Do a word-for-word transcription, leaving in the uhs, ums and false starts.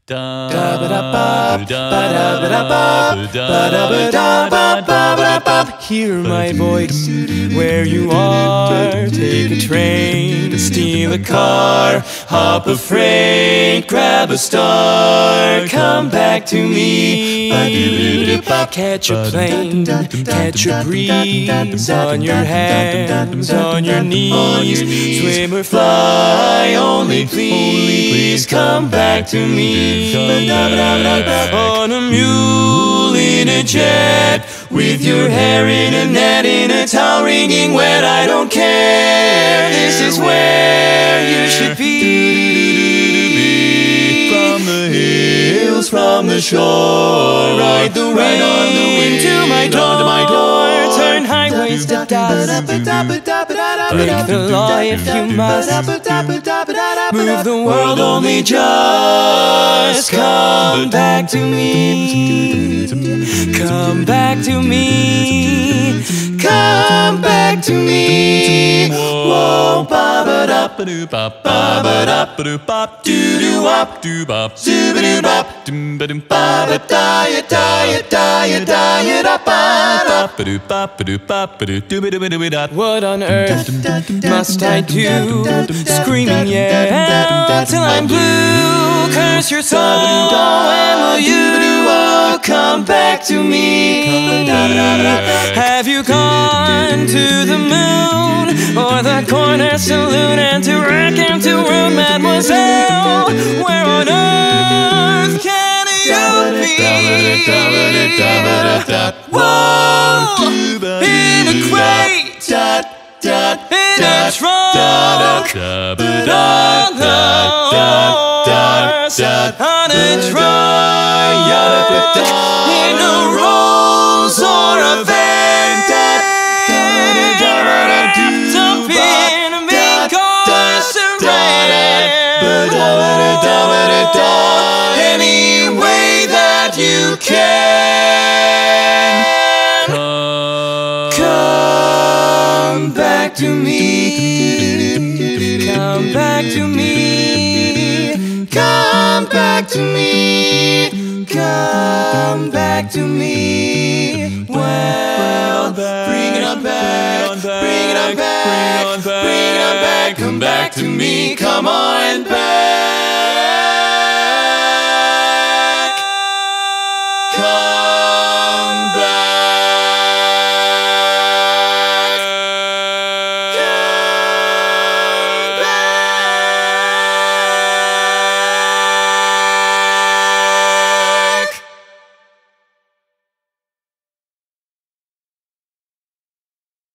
Hear my voice where you are. Take a train, steal a car, hop a freight, grab a star. Come back to me. Catch a plane, catch a breeze. On your hands, on your knees. Swim or fly, only please come back to me. On a mule, in a jet, with your hair in a net, in a towel wringing wet. I don't care, this is where you should be. From the hills, from the shore, ride the wind on the wind to my door. Turn highways to dust, break the law if you must. Move the world, only just come back to me. Come back to me. Come back to me. Whoa, ba ba da ba doo bop, ba ba da ba doo bop, doo doo wop, doo bop, doo ba doo bop, doo ba doo ba ba da ya da ya da ya da ya da ba da ba doo bop, ba doo bop, ba doo doo ba doo ba doo da. What on earth must I do? Screaming yeah till I'm blue. Curse your soul, when will you come back to me? Have you gone to the moon or the corner saloon and to rack and to ruin, mademoiselle? Where on earth can you be? Whoa, in a crate, in a trunk, on a trunk, in a rose or a van, wrapped up in a mink incarcerated, any way that you can. Come back to me. Come back to me. Come back to me. Come back to me. Well, bring it on back. Bring it on back. Bring it on back. Come back to me. Come on back.